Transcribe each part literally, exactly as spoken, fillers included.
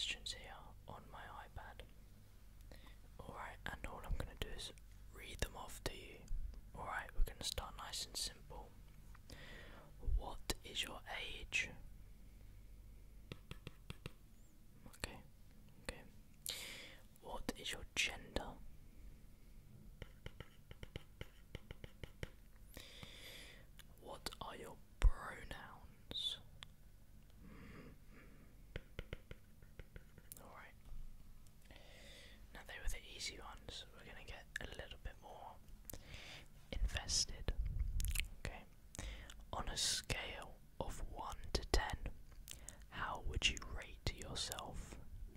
questions here on my iPad. Alright, and all I'm going to do is read them off to you. Alright, we're going to start nice and simple. What is your age? Okay, okay. What is your gender? What are your pronouns? Alright. Now they were the easy ones. We're going to get a little bit more invested. Okay. On a scale of one to ten, how would you rate yourself?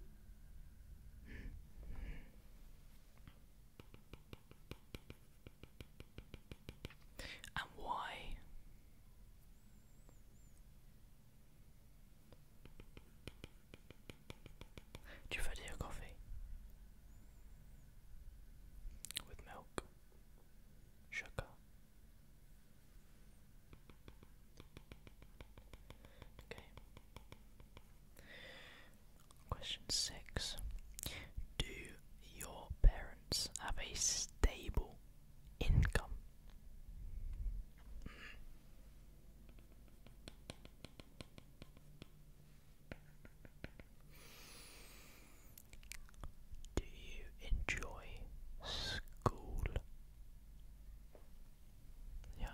And why? Do you prefer tea or coffee? With milk? Sugar? Okay. Question six. Do your parents have a stable income? Do you enjoy school? Yeah.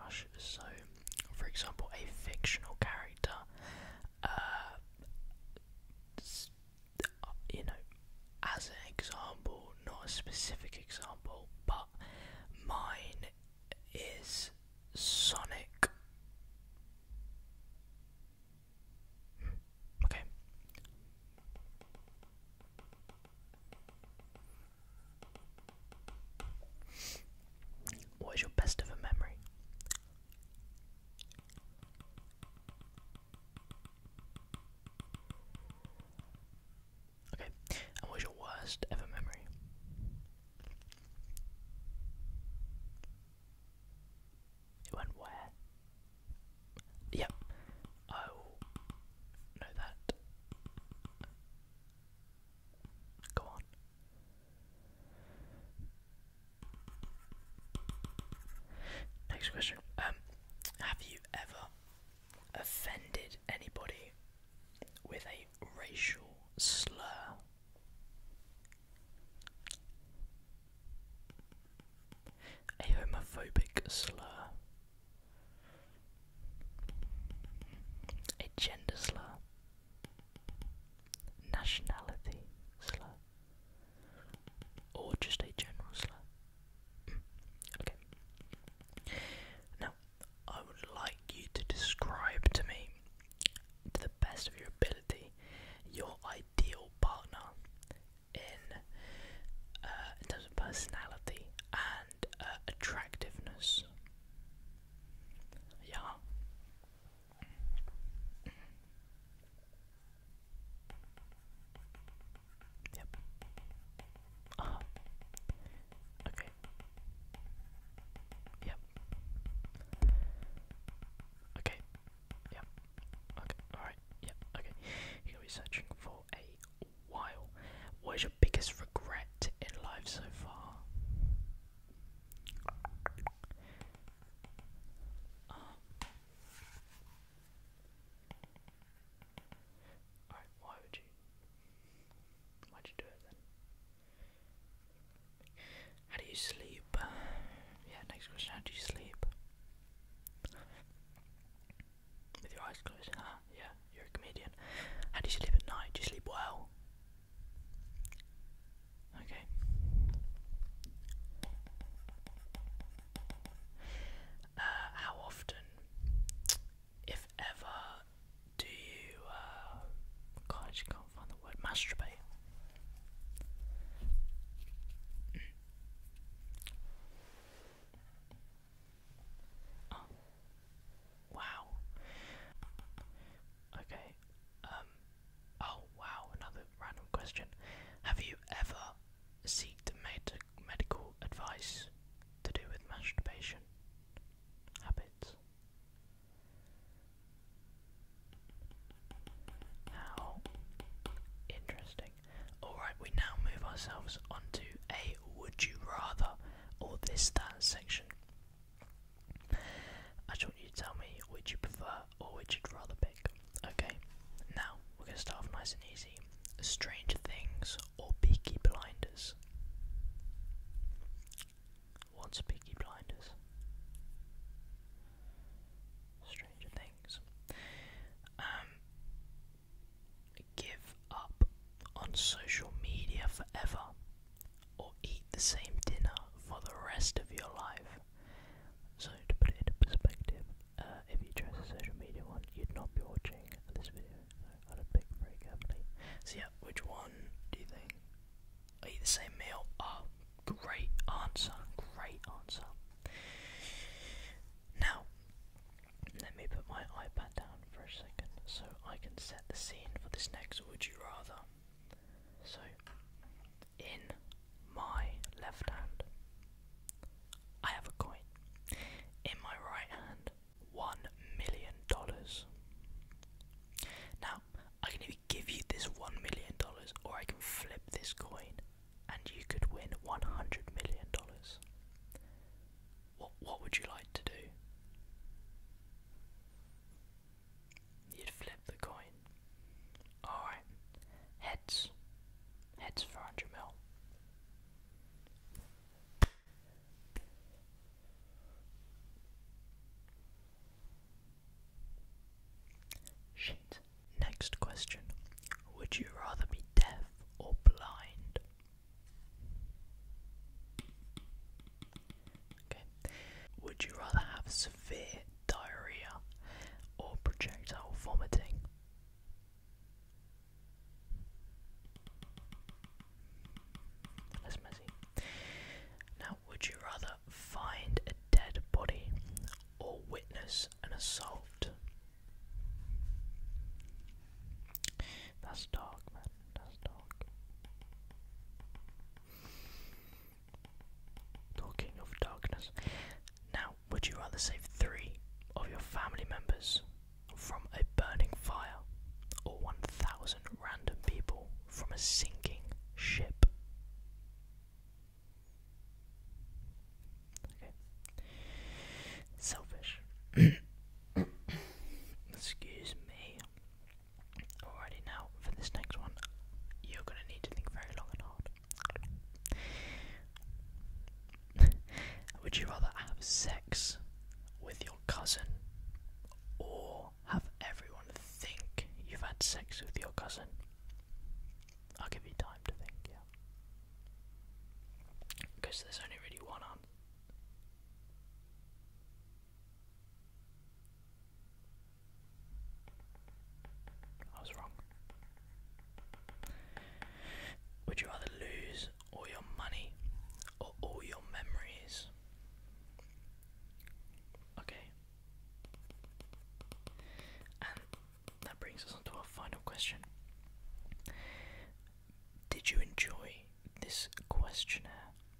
harsh. So, for example, a fictional character, uh, you know, as an example, not a specific example, but mine is Sonic. Okay. What is your best ever memory? Okay. And what is your worst ever memory? It went where? Yep. I will know that. Go on. Next question. Um, have you ever offended anybody with a racial slur? A homophobic slur? A gender slur? Nationality slur? Or just a general slur? Okay. Now, I would like you to describe to me, to the best of your ability, your ideal partner in, uh, in terms of personality and uh, attractiveness. Yeah. Yep. Uh-huh. Okay. Yep. Okay. Yep. Okay. Alright. Yep. Okay. You're gonna be searching for a while. What is your biggest regret in life so far? Uh, Alright, why would you? Why'd you do it then? How do you sleep? Yeah, next question. How do you sleep? With your eyes closed? Huh? Yeah, you're a comedian. How do you sleep at night? Do you sleep well? Okay. Uh, how often, if ever, do you, uh, God, I just can't find the word, masturbate? Oh, wow. Okay. Um. Oh, wow. Another random question. Have you ever sought med medical advice to do with masturbation habits? How interesting. Alright, we now move ourselves onto a would you rather or this that section. I just want you to tell me which you prefer or which you'd rather pick. Okay, now we're going to start off nice and easy. Stranger Things or Peaky Blinders? What's Peaky Blinders? Stranger Things. Um, give up on social media forever or eat the same dinner for the rest of your life? So to put it into perspective, uh, if you chose a social media one, you'd not be watching this video. So I'd pick very carefully. So yeah, which one do you think? Eat the same meal? Oh, great answer, great answer. Now, let me put my iPad down for a second so I can set the scene for this next would you rather. So, in my left hand, I have a coin. In my right hand, one million dollars. Now, I can either give you this one million dollars or I can flip this coin and you could win one hundred million dollars. What, what would you like to do? You'd flip the coin. Alright. Heads. Heads for one hundred mil. Shit. Next question. Would you rather be deaf or blind? Okay. Would you rather have severe diarrhea or projectile vomiting? That's messy. Now, would you rather find a dead body or witness an assault? That's dark, man. That's dark. Talking of darkness. Now, would you rather save three of your family members from a burning fire or one thousand random people from a sinking ship? Okay. Selfish. Excuse me. Alrighty, now for this next one, you're gonna need to think very long and hard. Would you rather have sex with your cousin or have everyone think you've had sex with your cousin? I'll give you time to think, yeah. Because there's only really one answer. I was wrong. Would you rather lose all your money or all your memories? Okay. And that brings us on to our final question. Did you enjoy this questionnaire?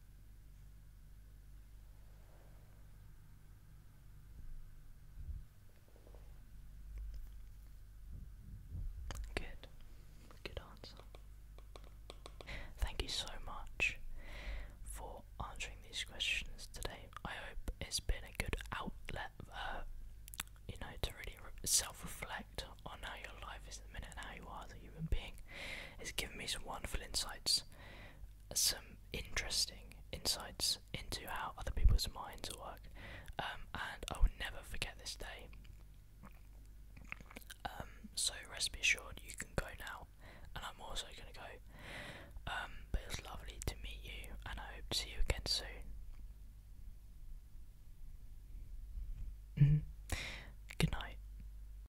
Good. Good answer. Thank you so much for answering these questions today. I hope it's been a good outlet, uh, you know, to really re- self-reflect on how your life is at the minute and how you are as a human being. It's given me some wonderful insights, some interesting insights into how other people's minds work,